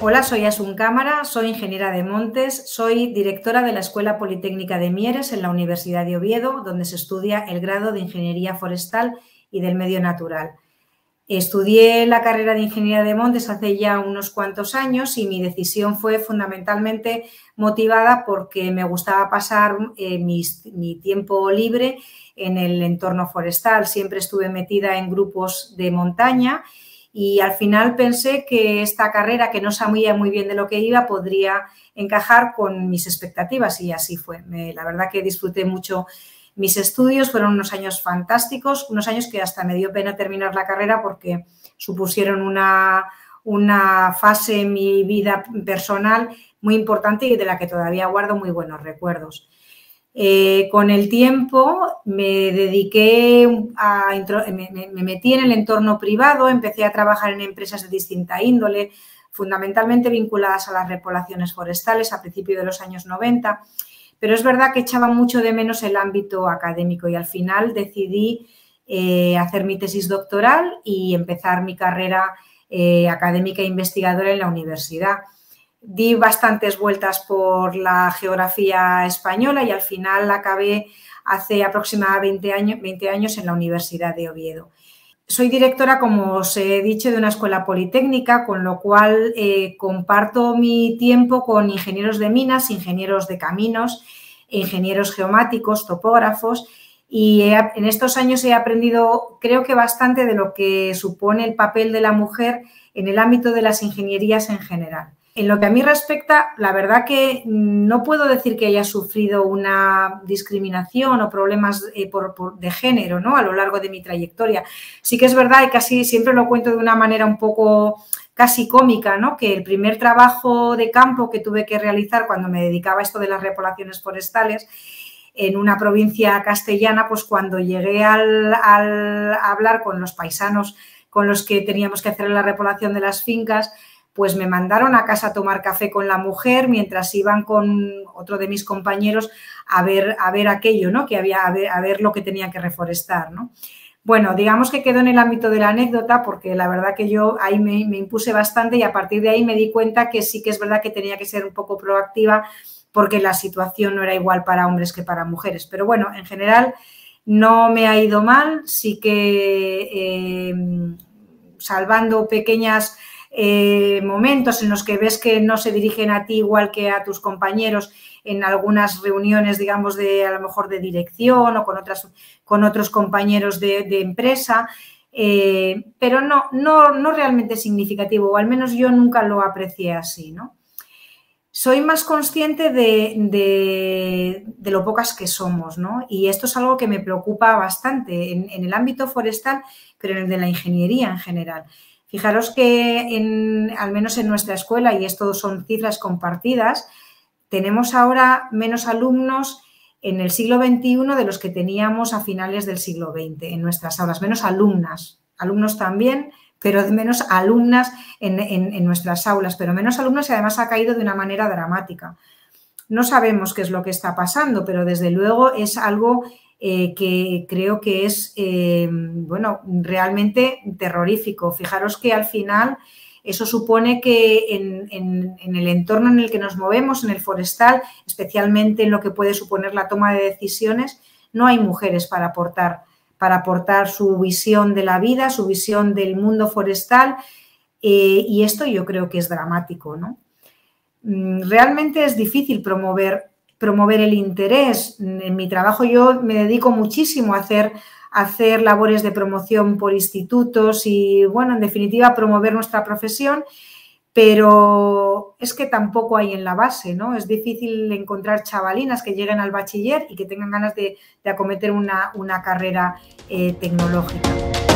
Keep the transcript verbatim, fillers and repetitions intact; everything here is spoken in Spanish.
Hola, soy Asun Cámara, soy ingeniera de montes, soy directora de la Escuela Politécnica de Mieres en la Universidad de Oviedo, donde se estudia el grado de Ingeniería Forestal y del Medio Natural. Estudié la carrera de Ingeniería de Montes hace ya unos cuantos años y mi decisión fue fundamentalmente motivada porque me gustaba pasar eh, mis, mi tiempo libre en el entorno forestal. Siempre estuve metida en grupos de montaña y al final pensé que esta carrera, que no sabía muy bien de lo que iba, podría encajar con mis expectativas y así fue. Me, la verdad que disfruté mucho mis estudios, fueron unos años fantásticos, unos años que hasta me dio pena terminar la carrera porque supusieron una, una fase en mi vida personal muy importante y de la que todavía guardo muy buenos recuerdos. Eh, con el tiempo me dediqué a, me, me metí en el entorno privado, empecé a trabajar en empresas de distinta índole, fundamentalmente vinculadas a las repoblaciones forestales a principios de los años noventa, pero es verdad que echaba mucho de menos el ámbito académico y al final decidí eh, hacer mi tesis doctoral y empezar mi carrera eh, académica e investigadora en la universidad. Di bastantes vueltas por la geografía española y al final acabé hace aproximadamente veinte años en la Universidad de Oviedo. Soy directora, como os he dicho, de una escuela politécnica, con lo cual eh, comparto mi tiempo con ingenieros de minas, ingenieros de caminos, ingenieros geomáticos, topógrafos, y he, en estos años he aprendido, creo que bastante, de lo que supone el papel de la mujer en el ámbito de las ingenierías en general. En lo que a mí respecta, la verdad que no puedo decir que haya sufrido una discriminación o problemas eh, por, por, de género, ¿no?, a lo largo de mi trayectoria. Sí que es verdad, y casi siempre lo cuento de una manera un poco casi cómica, ¿no?, que el primer trabajo de campo que tuve que realizar cuando me dedicaba a esto de las repoblaciones forestales en una provincia castellana, pues cuando llegué al, al a hablar con los paisanos con los que teníamos que hacer la repoblación de las fincas, pues me mandaron a casa a tomar café con la mujer mientras iban con otro de mis compañeros a ver, a ver aquello, ¿no?, que había, a ver, a ver lo que tenía que reforestar, ¿no? Bueno, digamos que quedó en el ámbito de la anécdota porque la verdad que yo ahí me, me impuse bastante y a partir de ahí me di cuenta que sí que es verdad que tenía que ser un poco proactiva porque la situación no era igual para hombres que para mujeres. Pero bueno, en general no me ha ido mal, sí que eh, salvando pequeñas Eh, momentos en los que ves que no se dirigen a ti igual que a tus compañeros en algunas reuniones, digamos, de a lo mejor de dirección o con, otras, con otros compañeros de, de empresa, eh, pero no, no, no realmente significativo, o al menos yo nunca lo aprecié así, ¿no? Soy más consciente de, de, de lo pocas que somos, ¿no? Y esto es algo que me preocupa bastante en, en el ámbito forestal, pero en el de la ingeniería en general. Fijaros que, en, al menos en nuestra escuela, y esto son cifras compartidas, tenemos ahora menos alumnos en el siglo veintiuno de los que teníamos a finales del siglo veinte en nuestras aulas, menos alumnas, alumnos también, pero de menos alumnas en, en, en nuestras aulas, pero menos alumnos y además ha caído de una manera dramática. No sabemos qué es lo que está pasando, pero desde luego es algo Eh, que creo que es, eh, bueno, realmente terrorífico. Fijaros que al final eso supone que en, en, en el entorno en el que nos movemos, en el forestal, especialmente en lo que puede suponer la toma de decisiones, no hay mujeres para aportar, para aportar su visión de la vida, su visión del mundo forestal, eh, y esto yo creo que es dramático, ¿no? Realmente es difícil promover promover el interés. En mi trabajo yo me dedico muchísimo a hacer, a hacer labores de promoción por institutos y, bueno, en definitiva, promover nuestra profesión, pero es que tampoco hay en la base, ¿no? Es difícil encontrar chavalinas que lleguen al bachiller y que tengan ganas de, de acometer una, una carrera eh, tecnológica.